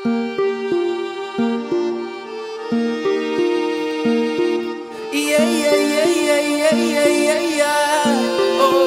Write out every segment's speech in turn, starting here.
Yeah, yeah, yeah, yeah, yeah, yeah, yeah, yeah. Oh,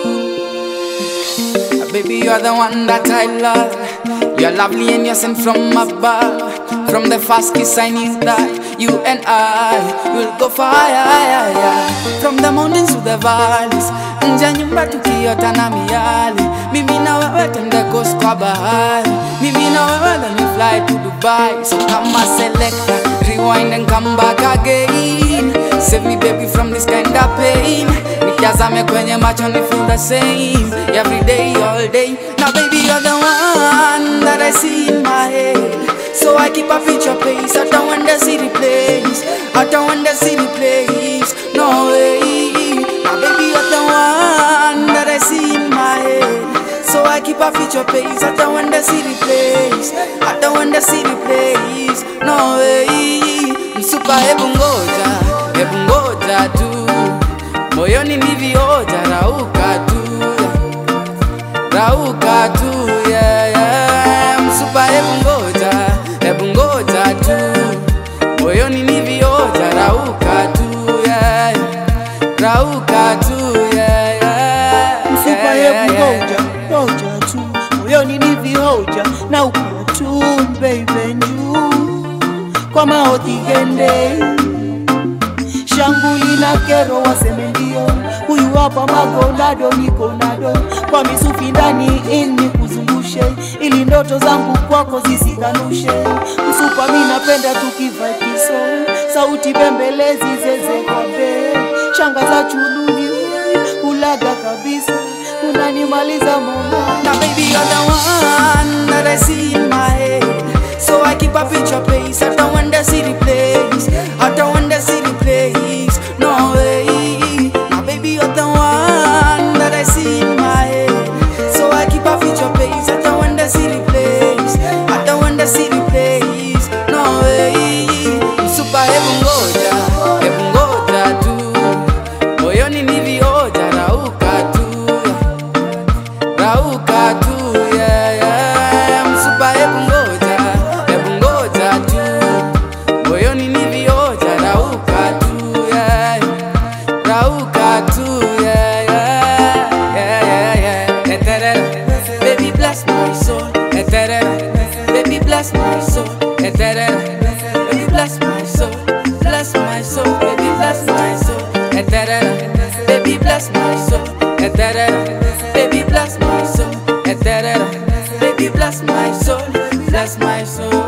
baby, you're the one that I love. You're lovely and you're sent from above. From the first kiss I knew that you and I will go far, yeah, yeah. From the mountains to the valleys, nje nyumba tukiota na miali. Mimi na wewe twende coast kwa bahari. Mimi na wewe then we fly to Dubai. So come a selector, rewind and come back again. Save me baby from this kind of pain. Nitazame kwenye macho ni feel the same. Every day, all day. Now baby you're the one that I see in my head. So I keep a picture place. I don't want to see the place. I don't want to see the place. No way. Now baby you're the one that I see in my head. So I keep a picture place. I don't want to see the place. I don't want to see the place. No way. Msupa hebu ngoja tu. Moyoni ni vioja rauka tu, yeah, yeah. Msupa hebu ngoja tu. Moyoni ni vioja rauka tu, yeah. Rauka tu, yeah, yeah. Msupa hebu ngoja tu. Moyoni ni vioja na ukatu, baby njoo. Kwa maoti gende shanguli na kero waseme ndio. Huyu hapa magonado nikonado. Kwa misufi ndani ini kuzungushe, ili ndoto zangu kwako zisikanushe. Msupa mimi napenda tukivibe song. Sauti bembelezi zeze kwa be. Shanga za chuluni ulaga kabisa. Unanimaliza mama. Now baby you're the one that I see in my head. So I keep a picture place. I don't want to see the place. I don't want to see the place. No way. Now baby you're the one that I see in my head. So I keep a picture place. I don't want to see the place. I don't want to see the place. No way. Msupa hebu ngoja tu. Moyoni ni vioja rauka tu, yeah, yeah. Msupa hebu ngoja tu. Moyoni ni vioja rauka tu, yeah. Rauka tu, yeah, yeah, yeah, yeah, yeah. Baby bless my soul, baby bless my soul, baby bless my soul, bless my soul, baby bless my soul, baby bless my soul, baby bless my soul, baby bless my soul, bless my soul.